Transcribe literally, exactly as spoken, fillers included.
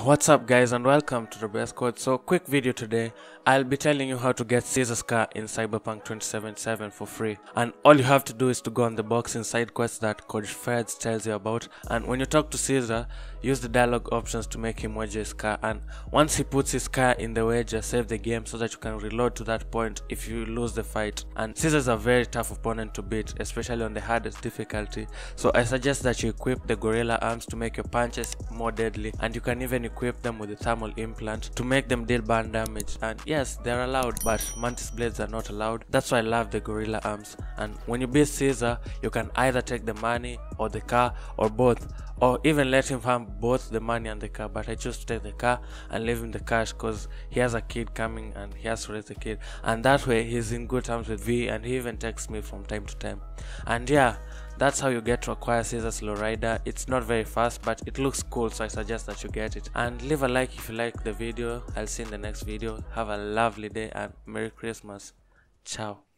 What's up guys, and welcome to the best code. So quick video today. I'll be telling you how to get Caesar's car in Cyberpunk twenty seventy-seven for free, and all you have to do is to go on the box in side quest that CodeFeds tells you about, and when you talk to Caesar, use the dialogue options to make him wager his car, and once he puts his car in the wager, save the game so that you can reload to that point if you lose the fight. And Caesar's a very tough opponent to beat, especially on the hardest difficulty, so I suggest that you equip the gorilla arms to make your punches more deadly, and you can even equip them with the thermal implant to make them deal burn damage. And yes, they're allowed, but mantis blades are not allowed. That's why I love the gorilla arms. And when you beat Caesar, you can either take the money or the car or both, or even let him have both the money and the car, but I choose to take the car and leave him the cash because he has a kid coming and he has to raise the kid, and that way he's in good terms with V, and he even texts me from time to time. And yeah, that's how you get to acquire Caesar's Lowrider. It's not very fast, but it looks cool, so I suggest that you get it. And leave a like if you like the video. I'll see you in the next video. Have a lovely day and Merry Christmas. Ciao.